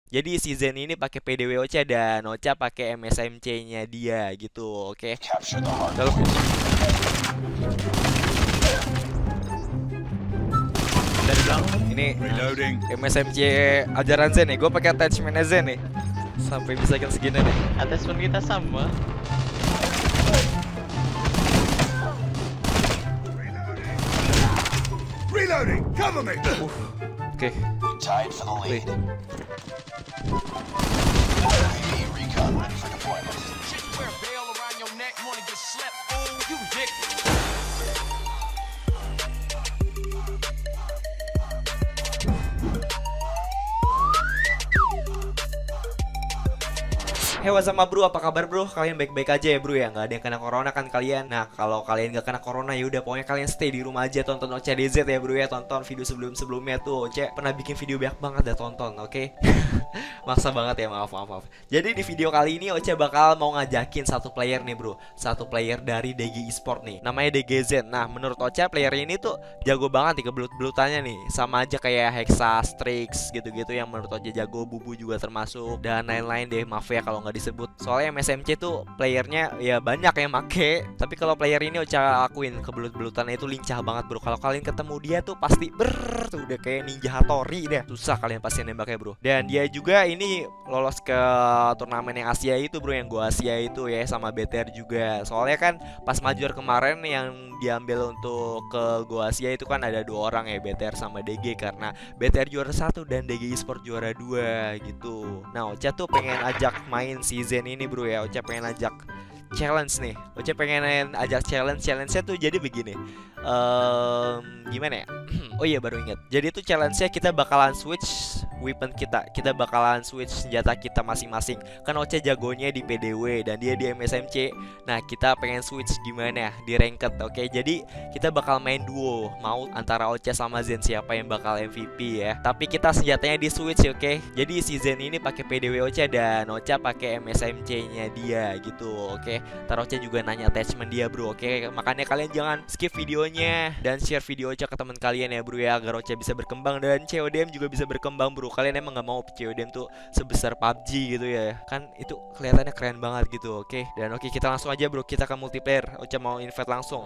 Jadi si Zen ini pakai PDW Ocha dan Ocha pakai MSMC-nya dia gitu, oke. Kalau dari belakang ini MSMC ajaran Zen nih, gue pakai attachment Zen nih. Sampai bisa kill segini nih. Attachment kita sama. Reloading, cover me. Oke. Tied for the Wih. lead. UAV recon ready for deployment. Wear a veil around your neck, wanna get slept? Ooh, you dick. Hey, what's up bro, apa kabar bro? Kalian baik-baik aja ya bro ya? Nggak ada yang kena corona kan kalian? Nah, kalau kalian nggak kena corona ya udah pokoknya kalian stay di rumah aja, tonton OCDZ ya bro ya. Tonton video sebelum-sebelumnya tuh Oce pernah bikin video banyak banget, dah tonton, oke? Maksa banget ya, maaf. Jadi di video kali ini Oce bakal mau ngajakin satu player nih bro. Satu player dari DG Esport nih, namanya DGZ. Nah, menurut Oce player ini tuh jago banget nih, kebelut-belutannya nih. Sama aja kayak Hexa, Strix gitu-gitu yang menurut Oce jago, Bubu juga termasuk. Dan lain-lain deh, maaf ya kalau nggak disebut. Soalnya MSMC tuh playernya ya banyak yang make. Tapi kalau player ini Ocha akuin kebelut-belutannya itu lincah banget bro. Kalau kalian ketemu dia tuh pasti tuh udah kayak ninja Hattori deh. Susah kalian pasti nembaknya bro. Dan dia juga ini lolos ke turnamen yang Asia itu bro, yang gua Asia itu ya, sama BTR juga. Soalnya kan pas major kemarin yang diambil untuk ke Gua Asia itu kan ada 2 orang ya, BTR sama DG, karena BTR juara 1 dan DG Esport juara 2 gitu. Nah, Ocha tuh pengen ajak main si Zen ini bro ya. Ocha pengen ajak challenge nih. Ocha pengen ajak challenge-nya tuh jadi begini. Gimana ya? Oh iya, baru ingat. Jadi tuh challenge-nya kita bakalan switch weapon kita. Kita bakalan switch senjata kita masing-masing. Kan Ocha jagonya di PDW dan dia di MSMC. Nah, kita pengen switch gimana ya di ranked, oke? Jadi kita bakal main duo, mau antara Ocha sama Zen, siapa yang bakal MVP ya. Tapi kita senjatanya di switch, oke? Jadi si Zen ini pakai PDW Ocha dan Ocha pakai MSMC-nya dia gitu, oke? Ntar Ocha juga nanya attachment dia bro, oke? Makanya kalian jangan skip videonya dan share video Ocha ke teman kalian ya bro ya, agar Ocha bisa berkembang dan CODM juga bisa berkembang bro. Kalian emang nggak mau CODM tuh sebesar PUBG gitu ya? Kan itu kelihatannya keren banget gitu, oke? Dan oke, kita langsung aja bro, kita ke multiplayer. Ocha mau invite langsung.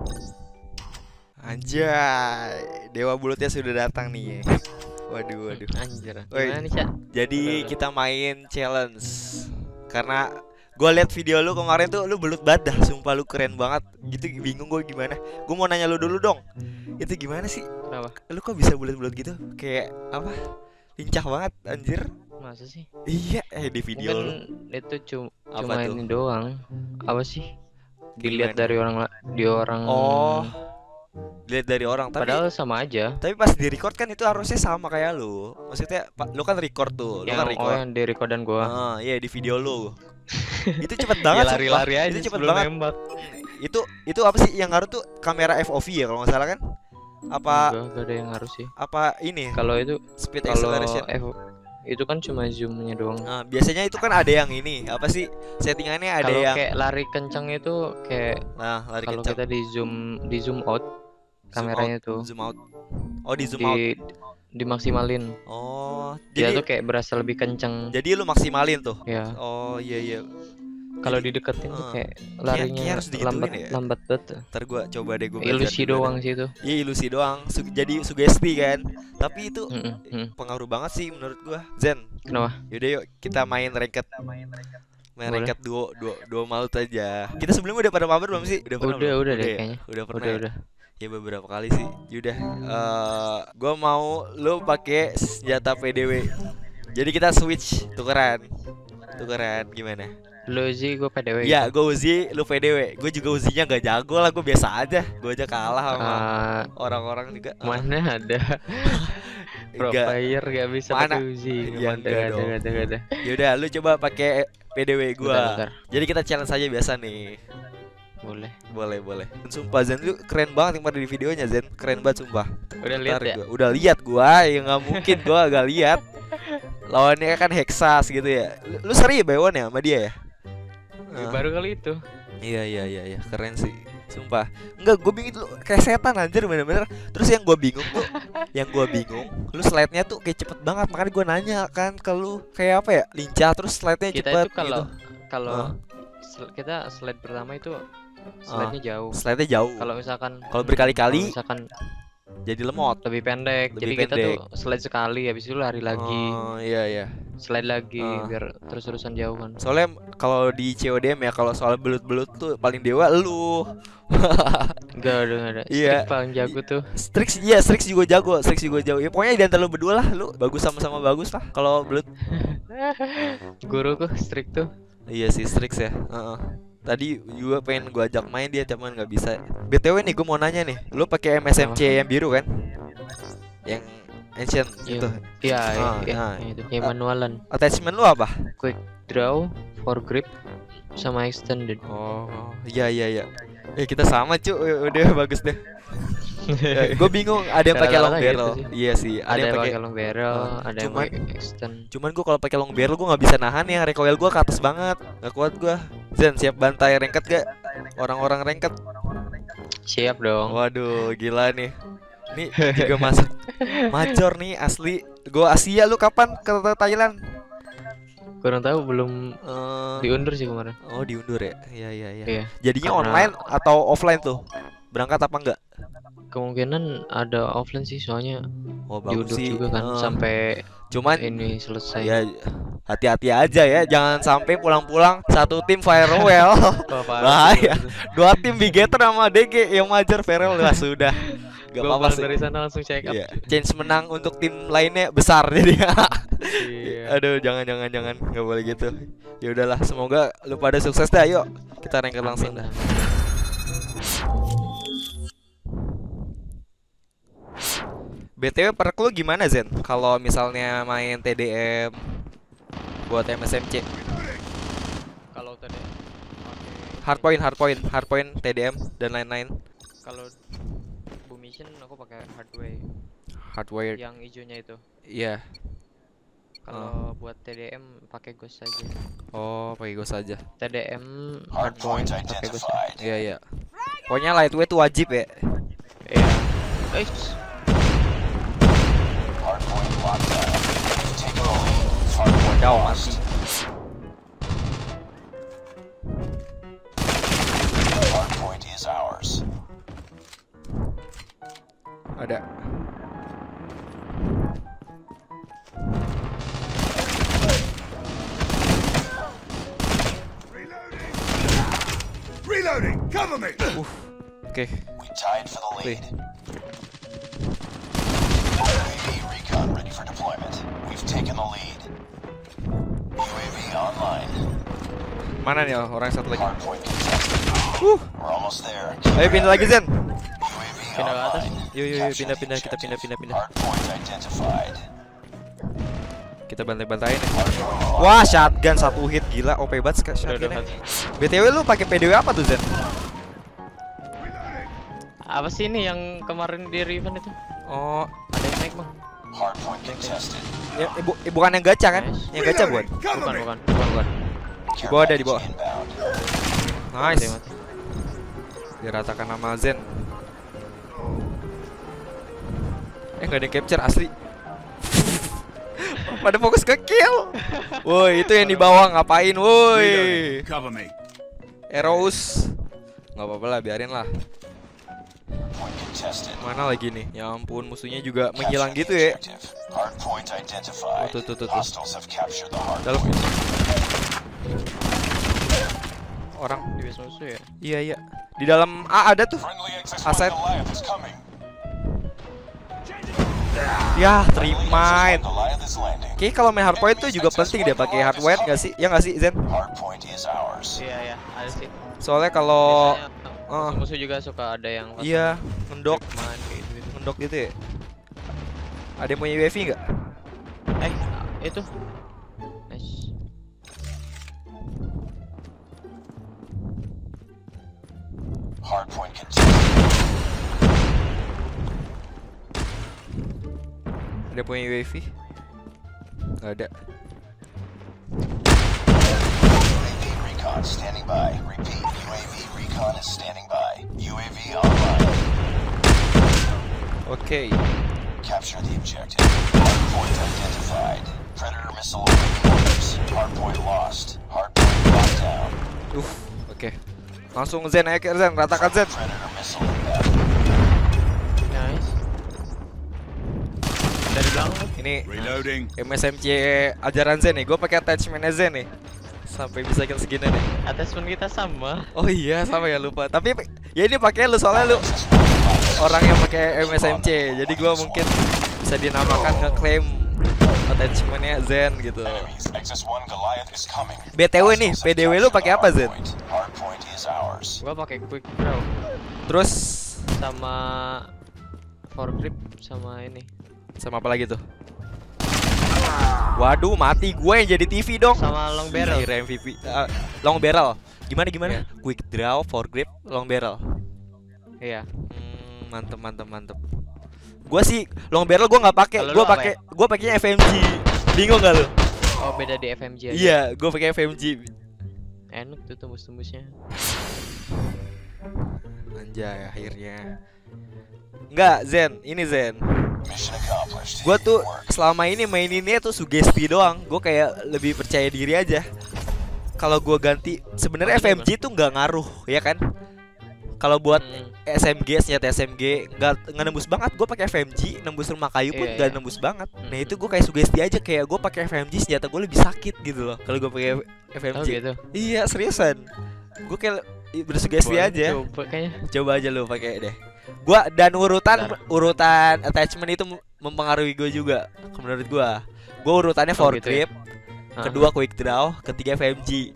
Anjay, Dewa Bulutnya sudah datang nih. Waduh. Anjir. Woi, Gimana nih, Cak? jadi kita main challenge. Karena gue liat video lu kemarin tuh, lu belut banget dah, sumpah lu keren banget. Gitu bingung gue gimana. Gue mau nanya lu dulu dong. Itu gimana sih? Kenapa? Lu kok bisa bulat-bulat gitu? Kayak apa? Lincah banget anjir. Masa sih? Iya, di video lu. Mungkin itu Apa cuma tuh? ini doang. Apa sih? Dilihat Gimana? dari orang. Oh, lihat dari orang, tapi Padahal sama aja. pas di record kan itu harusnya sama kayak lu. Maksudnya lu kan record tuh, lu kan record. Yang di record dan gua. Iya, di video lu. Itu cepet Ya banget sumpah. lari-lari aja Itu cepet sebelum banget. nembak. Itu apa sih yang ngaruh tuh, kamera FOV ya kalau nggak salah kan? Apa Enggak ada yang harus sih. apa ini Kalau itu speed kalau acceleration? itu kan cuma zoomnya doang. Nah, biasanya itu kan ada yang ini apa sih settingannya, ada Kalau yang kayak lari kencang itu kayak lari kalau kencang, kita di zoom out kameranya tuh zoom out. Oh, di zoom out. dimaksimalin. Oh, Dia jadi tuh kayak berasa lebih kencang. jadi lu maksimalin tuh. Ya, Oh iya. kalau Jadi, dideketin tuh kayak kayak larinya harus digituin lambat ya? lambat banget. Ntar gua coba deh, gua Ilusi doang sih itu. Iya, ilusi doang. Jadi sugesti kan. Tapi itu pengaruh banget sih menurut gua. Zen, Kenapa? yaudah yuk kita main ranked. Main Boleh. ranked duo maut aja. Kita sebelumnya udah pada mabar belum sih? Pernah belum? Udah deh ya? kayaknya. Udah pernah. Ya? Udah. Ya beberapa kali sih. Yaudah, gua mau lu pakai senjata PDW. Jadi kita switch, tukeran gimana? Lu Uzi, gue PDW. Iya, gue Uzi, lu PDW. Gue juga Uzinya gak jago lah, gue biasa aja. Gue aja kalah sama orang-orang juga. Mana ada pro Enggak. player gak bisa Mana? pakai Uzi. Ya, enggak dong. Gak ada. Yaudah, lu coba pakai PDW gua. Bentar. Jadi kita challenge aja biasa nih. Boleh. Sumpah Zen lu keren banget yang pada di videonya, Zen. Keren banget sumpah. Udah lihat ya? Udah lihat gua, ya nggak mungkin gua gak lihat. Lawannya kan Hexas gitu ya. Lu seri ya Baywon ya sama dia ya? Baru kali itu. Iya, keren sih. Sumpah. Enggak, gue bingung itu kayak setan anjir bener-bener. Terus yang gue bingung tuh, lu slide-nya tuh kayak cepet banget. Makanya gue nanya kan ke lu kayak apa ya? Lincah terus slide-nya Kita cepet itu kalau Hah? kita slide pertama itu slide-nya jauh. Slide-nya jauh. Kalau misalkan Kalau berkali-kali kalau misalkan jadi lemot. lebih pendek. Lebih Jadi kita pendek. tuh slide sekali habis itu lari lagi. Oh, iya. Slide lagi Ah. biar terus-terusan jauh kan. Soalnya kalau di CODM ya kalau soal belut-belut tuh paling dewa lu. Enggak ada. Iya. Strik paling jago tuh. Strix juga jago. Ya pokoknya di antara lu berdua lah, lu bagus sama-sama bagus lah kalau belut. Guruku Strik tuh. Iya sih Strix ya. Heeh. Tadi juga pengen gua ajak main dia cuman nggak bisa. BTW nih gua mau nanya nih, lu pakai MSMC yang biru kan? Yang ancient gitu. Iya, Ah, iya, nah. itu. Yang manualan. Attachment lu apa? Quick draw, for grip, sama extended. Oh, iya. Kita sama cu, udah bagus deh. Gue bingung ada yang pakai long Rata-rata barrel. gitu sih. Iya sih, Ada yang pakai long barrel, Ah, ada yang cuman- pakai extend. Cuman gue kalau pakai long barrel gue nggak bisa nahan ya, recoil gue ke atas banget, nggak kuat gue. Zen siap bantai ranked gak? Orang-orang ranked. Siap dong. Waduh, gila nih. Ini juga masuk major nih asli. Gue Asia, lu kapan ke Thailand? Kurang tahu belum Eh, diundur sih kemarin. oh diundur ya? Iya. Iya. Jadinya Karena- online atau offline tuh? Berangkat apa enggak? Kemungkinan ada offline sih soalnya Oh bagus diundur sih. juga kan Eh, sampai cuman ini selesai. ya hati-hati aja ya, jangan sampai pulang-pulang satu tim Firewall. Wah, parah Bahaya. sih, Dua tim Bigetter sama DG yang majar Firewall lah sudah. Gak Gua apa-apa pulang sih. dari sana langsung check up. Iya. Chance menang untuk tim lainnya besar jadi. Iya. Aduh, jangan nggak boleh gitu. Ya udahlah, semoga lu pada sukses deh. Ayo, kita ranked langsung dah. BTW perk lu gimana Zen? Kalau misalnya main TDM buat MSMC, Kalau tadi pakai hardpoint, TDM dan lain-lain. kalau boom mission aku pakai hardware Hardware. yang hijaunya itu. Iya. Kalau buat TDM pakai ghost aja. Oh, pakai ghost aja. TDM Hardpoint hardpoint pakai ghost. identified. Iya. Pokoknya lightweight tuh wajib ya. Iya. Hardpoint locked down. Taking the lead. Hardpoint Wadaw, lost. Hardpoint is ours. Ada. Reloading! Cover me! Oke. We tied for the lead. Wih. UAV recon ready for deployment. We've taken the lead. UAV online. Mana nih orang satu lagi? Hardpoint contested. We're almost there. Ayo pindah lagi Zen. UAV Pindah ke atas. online. Yuk, Capture the pindah, kita objective. pindah. Hardpoint identified. Kita bantai-bantain ya. Hardpoint Wah, shotgun satu hit gila, OP banget shotgunnya. BTW lu pakai PDW apa tuh Zen? Apa sih ini yang kemarin di Riven itu? Oh, Ada yang naik bang? Hardpoint contested. ya, bukan yang gacha kan? Nice. Yang gacha bukan? Reloading! Cover me! Bukan. Di bawah ada, di bawah. Inbound. Nice. Mati. Diratakan sama Zen. Gak ada yang capture asli. Pada fokus ke kill. Woi, itu yang di bawah ngapain, woi? Reloading! Cover me! Eros. Nggak apa-apa lah, biarin lah. Hardpoint contested. Mana lagi nih? Ya ampun, musuhnya juga Capture menghilang the gitu ya. objective. Hardpoint identified. Oh, tuh. Hostiles have captured the Dalam hardpoint. orang. Di base musuh ya? Iya. Di dalam A ada tuh. Friendly X-6 Asset. Goliath is coming. Ya, Friendly terima. X-6 Goliath is landing. Oke, kalau main hardpoint tuh juga penting dia pakai hardware nggak sih? Ya nggak sih, Zen? Hardpoint is ours. Iya, ada sih. Soalnya kalau Biasanya musuh juga suka ada yang pasang iya ngendok Rikman kayak gitu. ngendok gitu ya. Ada yang punya UAV nggak? Itu. Nice. Hardpoint contested. Ada yang punya UAV? Nggak ada. UAV recon standing by. Repeat, UAV recon is standing by. UAV online. Oke. Capture the objective. Hardpoint identified. Predator missile awaiting orders. Hardpoint lost. Hardpoint locked down. Oke. Langsung Zen aja Zen, ratakan Zen. Predator missile inbound. Nice. Dari belakang. Ini Reloading. MSMC ajaran Zen nih. Gue pakai attachment Zen nih. Sampai bisa kill segini nih. Attachment kita sama. Oh iya, sama ya lupa. Tapi ya ini pakai lu soalnya lu orang yang pakai MSMC. Jadi gua mungkin bisa dinamakan ngeklaim attachmentnya Zen gitu. Enemies, XS-1 Goliath is coming. BTW nih, PDW lu pakai apa Zen? Hardpoint is ours. Gua pakai quick draw Terus sama foregrip sama ini. sama apa lagi tuh? Waduh, mati gue yang jadi TV dong. Sama long barrel. Akhirnya MVP. Long barrel. Gimana? Quick draw, foregrip, long barrel. Iya. Mantep. Gua sih long barrel gua nggak pakai. Kalau Gua lu apa pakai gua pakainya FMG. Bingung gak lu? Oh, beda di FMG aja. Iya, gua pakai FMG. Enak tuh tembus-tembusnya. Anjay, akhirnya. Enggak, Zen. Ini Zen. Mission accomplished. Gua tuh Work. selama ini maininnya tuh sugesti doang. Gua kayak lebih percaya diri aja. Kalau gua ganti, sebenarnya Oh, FMG tuh nggak ngaruh, ya kan? Kalau buat SMG, senjata SMG nggak nembus banget. Gue pakai FMG, nembus rumah kayu pun Iya, nggak iya. nembus banget. Nah itu gue kayak sugesti aja, kayak gue pakai FMG senjata gue lebih sakit gitu loh. Kalau gue pakai FMG. Oh gitu. Iya seriusan. Gue kayak bersugesti Boleh aja. coba kayaknya. Coba aja lu pakai deh. Gua dan urutan attachment itu mempengaruhi gue juga. Menurut gue urutannya Oh, foregrip, gitu ya? kedua quick draw, ketiga FMG.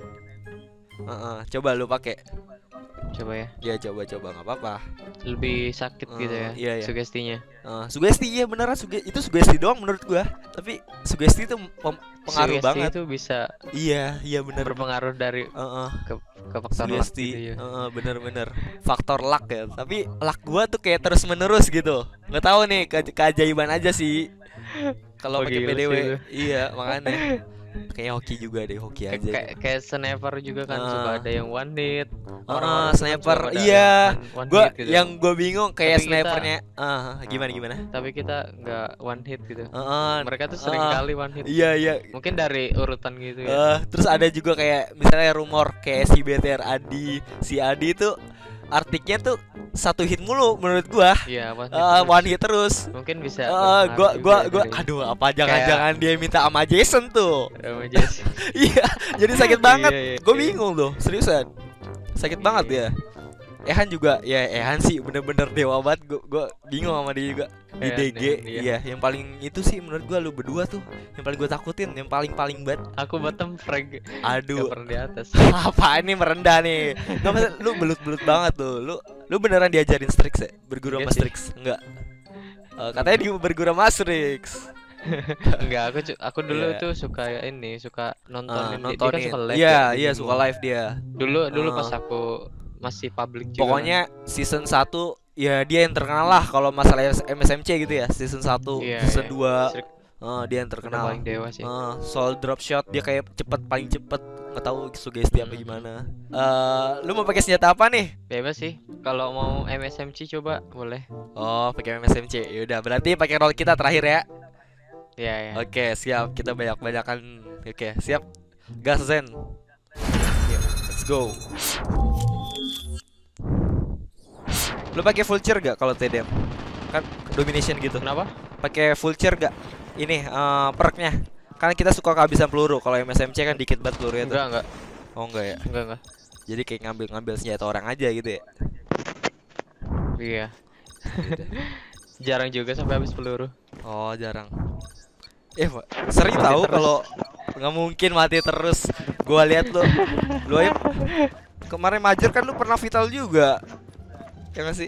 Coba lu pakai. Coba ya. Ya coba nggak apa-apa. Lebih sakit gitu ya. Iya, iya. Sugestinya. Sugesti iya beneran itu sugesti doang menurut gua. Tapi sugesti itu pengaruh Sugesti banget. itu bisa Iya bener. berpengaruh dari Heeh. ke faktor luck Sugesti. gitu ya. Bener. Faktor luck ya. Tapi luck gua tuh kayak terus menerus gitu. Nggak tahu nih keajaiban aja sih. Kalau Oh, pakai gila PDW. sih itu. Iya makanya. Kayak hoki juga deh, hoki aja. Kayak sniper juga kan suka ada yang one hit. Sniper. suka ada Iya. one Gua hit gitu. yang gua bingung kayak Tapi snipernya. Gimana? Tapi kita nggak one hit gitu. Heeh. Mereka tuh sering kali one hit. Iya. Mungkin dari urutan gitu ya. Terus ada juga kayak misalnya rumor kayak si BTR Adi, si Adi tuh artiknya tuh satu hit mulu menurut gua. Iya, One hit terus. Mungkin bisa. Gua aduh apa jangan-jangan dia minta sama Jason tuh. Sama Jesse. Iya, jadi sakit banget. Iya, Gue bingung tuh, seriusan. Sakit banget ya. Ehan juga, ya Ehan sih bener-bener dewa banget. Gue bingung sama dia juga. Di Ehan, DG, Ehan, iya. iya. Yang paling itu sih menurut gue lu berdua tuh. Yang paling gue takutin, yang paling banget. Aku bottom frag. Aduh. Gak pernah di atas. Apa ini merendah nih? Nggak maksud lu belut-belut banget tuh. Lu beneran diajarin Strix ya? Berguru Iya sama sih. Strix? Enggak. Katanya di berguru sama Strix. Enggak, aku dulu Iya. tuh suka ini, suka nontonin. Dia kan Nontonin. suka live. Iya, ya, iya bikin suka gua. live dia. Dulu pas aku masih public juga. Pokoknya season 1 ya dia yang terkenal lah kalau masalah MSMC gitu ya. Season 1, Iya, season iya. 2 dia yang Udah terkenal. paling dewa sih. Soal drop shot dia kayak paling cepet. Nggak tahu sugesti apa gimana. Lu mau pakai senjata apa nih? Bebas sih. Kalau mau MSMC coba boleh. Oh, pakai MSMC. Yaudah, berarti pakai roll kita terakhir ya. Iya, ya. Oke, siap. Kita banyak-banyakan. Oke, siap. Gas Zen. Let's go. Lu pakai vulture gak kalau TDM? Kan domination gitu. Kenapa? Pakai vulture gak? Ini perknya. Kan kita suka kehabisan peluru. Kalau MSMC kan dikit banget pelurunya tuh. Enggak. Oh enggak ya. Enggak. Jadi kayak ngambil senjata orang aja gitu ya. Iya. Jarang juga sampai habis peluru. Oh, jarang. Sering Mati tahu terus. kalau nggak mungkin mati terus. Gua lihat lu aja kemarin major kan lu pernah vital juga. Ya nggak sih?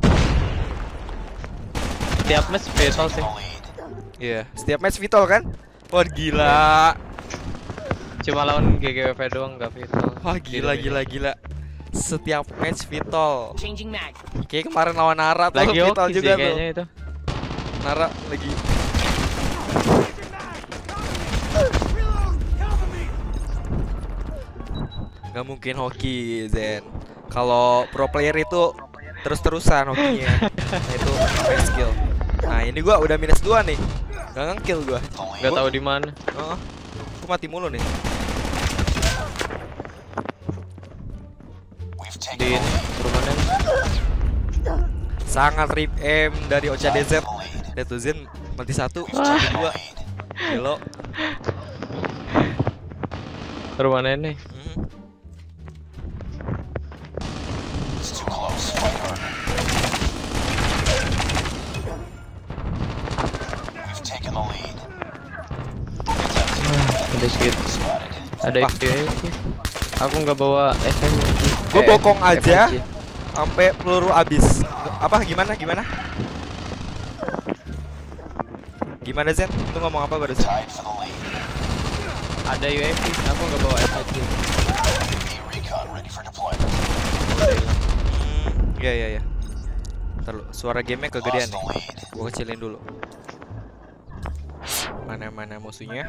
Tiap match vital sih. Iya, setiap match vital kan? Wah, gila. Cuma lawan GGWP doang enggak vital. Wah, gila. Setiap match vital. Kayak kemarin lawan Nara tuh Lagi vital oke sih juga tuh. kayaknya itu. Nara lagi. Nggak mungkin hoki Zen. Kalau pro player itu terus-terusan hokinya. Nah, itu main skill. Nah ini gua udah minus 2 nih. Gak nge-kill gua. Nggak tahu di mana. Oh, gua mati mulu nih. We've taken Di the lead. perumahan. Sangat rip aim dari Ocha DZ. The lead. Lihat tuh Zen mati 1, mati 2. Gelo. Rumah nenek. It's too close. Fight harder. We've taken the lead. Ada segitu. Spotted. Ada XP. Aku nggak bawa FM. Gua bokong aja. FMG. Sampai peluru habis. Apa gimana? Gimana Zen? Lu ngomong apa barusan? Tied for the lead. Ada UAV. Aku nggak bawa FMG. Recon ready for deployment. Iya. Ntar lu, suara gamenya kegedean Lost the nih. lead. Gua kecilin dulu. Mana musuhnya?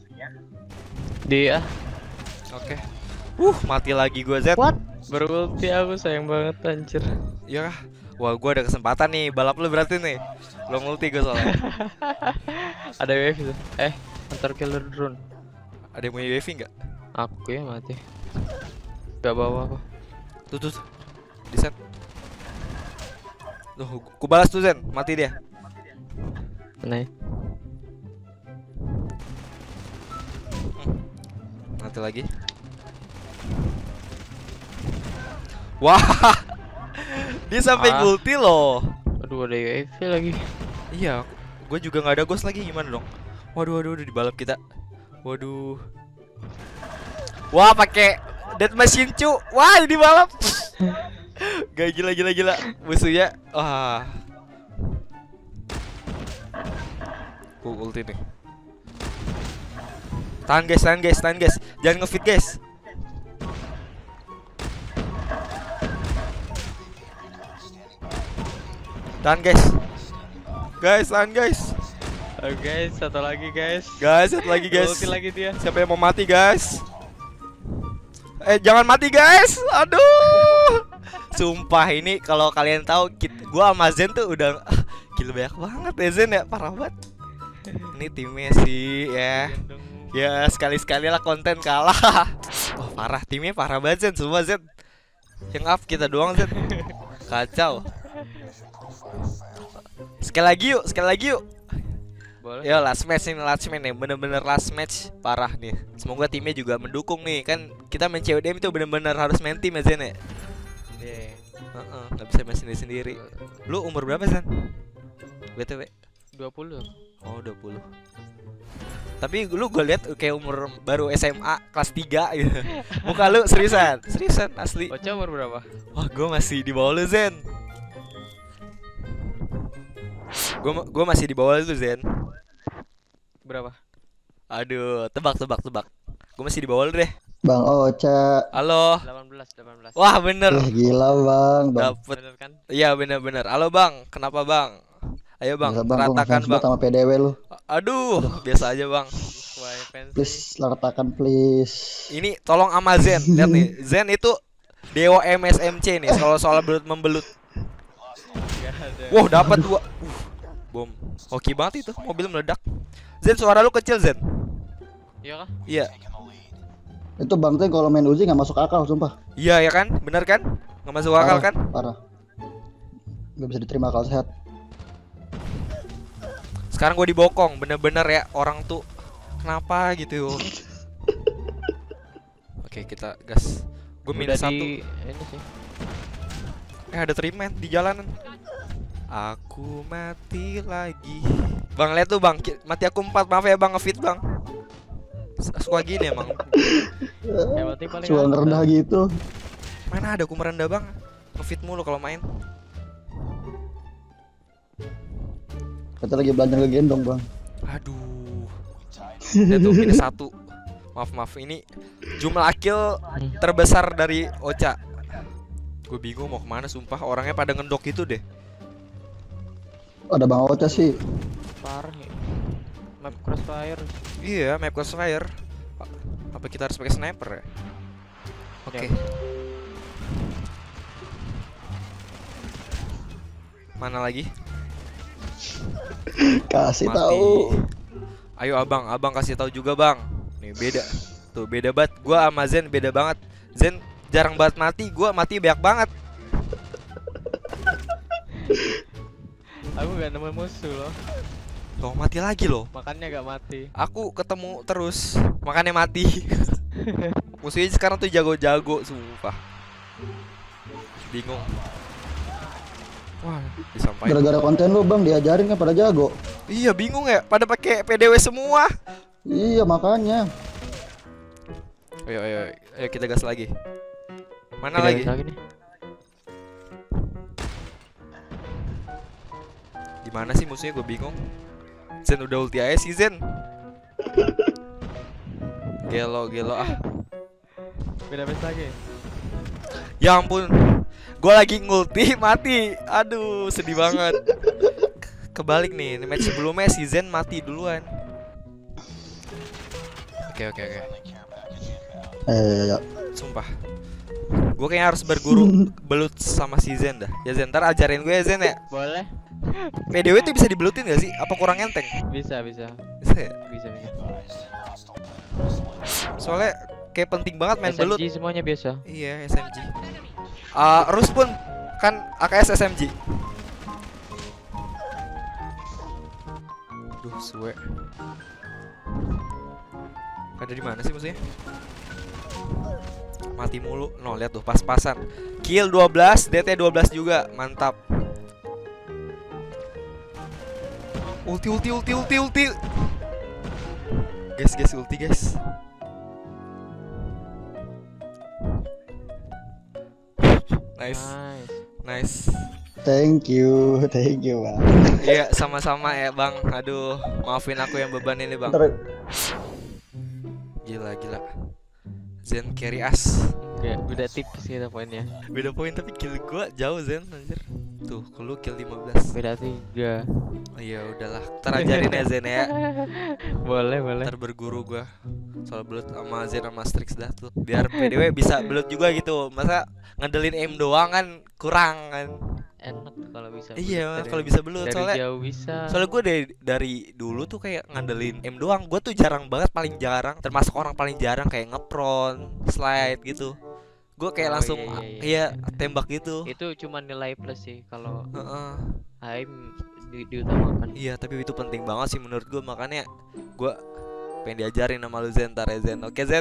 Dia. Oke. Mati lagi gua Z. What? Baru ulti aku, sayang banget anjir. Ya. Wah, gua ada kesempatan nih balap lu berarti nih. Belum ulti gua soalnya. Ada UAV tuh. Hunter killer drone. Ada yang punya UAV enggak? Aku ya mati. Gak bawa aku. Tuh. Di set. Tuh, ku balas tuh Zen, mati dia. Nah, Mati lagi. Wah. Dia sampai ulti loh. aduh ada UAV lagi. Iya, gue juga nggak ada ghost lagi, gimana dong? Waduh, dibalap kita. Waduh. Wah, pakai death machine cu. Wah, ini balap. Gak gila. Musuhnya. Wah. Ulti nih. Tahan guys. Jangan ngefit guys. Tahan guys. Tahan guys. Oke, satu lagi guys. Satu lagi guys. Ulti lagi dia. Siapa yang mau mati guys? Jangan mati guys. Aduh. Sumpah ini kalau kalian tahu gua sama Zen tuh udah gila banyak banget ya Zen ya, parah banget. Ini timnya sih ya. Ya sekali-sekali lah konten kalah. Wah parah, timnya parah banget Zen, semua Zen. Yang up kita doang Zen. Kacau. Sekali lagi yuk. Boleh. Yo last match nih, bener-bener last match parah nih. Semoga timnya juga mendukung nih, kan kita main CODM itu bener-bener harus main tim ya Zen ya. Yeah. Gak bisa main sendiri. Lu umur berapa Zen? BTW 20. Oh 20. Tapi lu gue liat kayak umur baru SMA kelas 3 gitu. Muka lu seriusan asli. Ocha umur berapa? Wah gue masih di bawah lu Zen. Gue masih di bawah lu Zen. Berapa? Aduh, tebak. Gue masih di bawah lu deh. Bang Ocha. Halo. 18. Wah bener. Gila bang. Dapet. Bener kan? Iya bener. Halo bang, kenapa bang? Ayo bang, Bisa, bang, ratakan gua bang. sama PDW lu. Aduh, biasa aja bang. Why fancy? Please ratakan please. Ini tolong sama Zen. Lihat nih, Zen itu dewa MSMC nih, soal membelut. Gak ada. Wow, dapat 2. Bom. Hoki banget itu, mobil meledak. Zen, suara lu kecil Zen. Iya kah? Iya. Itu bang Teng kalau main Uzi nggak masuk akal sumpah. Iya ya kan? Bener kan? Nggak masuk akal kan? Parah. Gak bisa diterima akal sehat. Sekarang gue dibokong, bener-bener ya orang tuh kenapa gitu. Oke, kita gas. Gue minus 1. Ini sih. Ada treatment di jalanan. Aku mati lagi. Bang lihat tuh bang, mati aku 4. Maaf ya bang, ngefit bang. Suka gini emang. Yang penting paling Suara atas. rendah gitu. Mana ada aku merendah bang. Ngefit mulu kalau main. Kita lagi belajar ke gendong bang. Aduh. Lihat tuh minus 1. Maaf ini jumlah kill terbesar dari Ocha. Gue bingung mau kemana sumpah, orangnya pada ngendok itu deh. Ada bang Ocha sih. Parah ya. Map crossfire. Iya, map crossfire. Apa kita harus pakai sniper ya? Oke. Mana lagi? Kasih Mati. tahu. Ayo abang kasih tahu juga bang. Nih beda. Tuh beda banget. Gua sama Zen beda banget. Zen jarang banget mati, gua mati banyak banget. Aku gak nemu musuh loh. Loh mati lagi loh. Makanya gak mati. Aku ketemu terus, makanya mati. Musuhnya sekarang tuh jago-jago, sumpah. Bingung. Wah, disampaikan. Gara-gara konten lu bang diajarin kan pada jago. Iya, bingung ya. Pada pakai PDW semua. Iya makanya. Ayo kita gas lagi. Mana Kita lagi? lagi nih. Di mana sih musuhnya? Gue bingung. Zen udah ulti aja sih Zen. Gelo ah. Beda beda lagi. Ya ampun. Gue lagi ngulti mati. Aduh, sedih banget. Kebalik nih, match sebelumnya si Zen mati duluan. Oke. Ya. Sumpah. Gue kayaknya harus berguru belut sama si Zen dah. Ya Zen, ntar ajarin gue ya Zen ya. Boleh. PDW tuh bisa dibelutin gak sih? Apa kurang enteng? Bisa. Bisa ya? Bisa. Soalnya kayak penting banget main belut. SMG semuanya biasa. Iya, SMG. Rus pun kan AKS SMG. Duh, suwe. Ada di mana sih musuhnya? Mati mulu. No, lihat tuh pas-pasan. Kill 12, DT 12 juga. Mantap. Ulti. Guys, ulti guys. Nice. Thank you bang. Iya, sama-sama ya bang. Aduh, maafin aku yang beban ini bang. Ntar Gila. Zen carry us. Kayak udah tipis kita poinnya. Beda poin tapi kill gua jauh Zen anjir. Tuh, lu kill 15. Beda 3. Oh iya udahlah. Ntar ajarin ya Zen ya. Boleh. Ntar berguru gua soal belut sama Zen sama Strix dah tuh. Biar PDW bisa belut juga gitu. Masa ngandelin aim doang kan kurang kan. Enak kalau bisa. Iya, kalau bisa belut dari soalnya. jauh bisa. Soalnya gue dari dulu tuh kayak ngandelin aim doang. Gue tuh jarang banget, paling jarang. Termasuk orang paling jarang kayak ngepron, slide gitu. Gue kayak langsung iya tembak gitu. Itu cuma nilai plus sih kalau Heeh. aim diutamakan. Iya, tapi itu penting banget sih menurut gue. Makanya gue pengen diajarin sama lu Zen, ntar ya Zen. Oke Zen.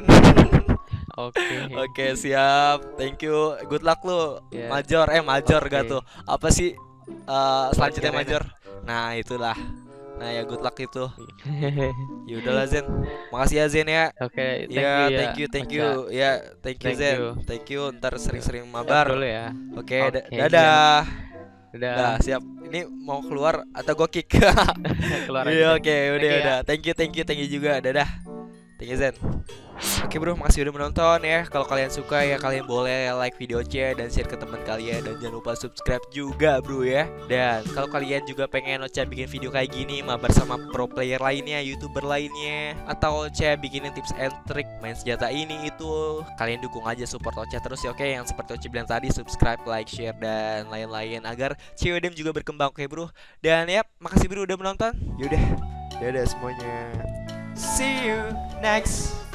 Oke, siap. Thank you. Good luck lu. Yeah. Major Oke. gak tuh? Apa sih selanjutnya Keren. major? Nah, itulah. Nah, ya good luck itu. Ya udahlah Zen. Makasih ya Zen ya. Oke, Ya, thank you. Ya, thank you Thank Zen. you. Thank you. Ntar sering-sering mabar. Dulu ya. Oke, Oke, dadah. Udah. Dah, siap. Ini mau keluar atau gue kick? Keluar Iya, aja. oke, udah. Thank you ya. Thank you juga. Dadah. Thank you Zen. Oke bro, makasih udah menonton ya. Kalau kalian suka ya kalian boleh like video Oce dan share ke teman kalian, dan jangan lupa subscribe juga bro ya. Dan kalau kalian juga pengen Oce bikin video kayak gini mabar sama pro player lainnya, YouTuber lainnya, atau Oce bikinin tips and trick main senjata ini itu, kalian dukung aja, support Oce terus ya. Oke, yang seperti Oce bilang tadi, subscribe, like, share dan lain-lain agar CWDM juga berkembang. Oke bro. Dan ya, makasih bro udah menonton. Yaudah, dadah semuanya. See you next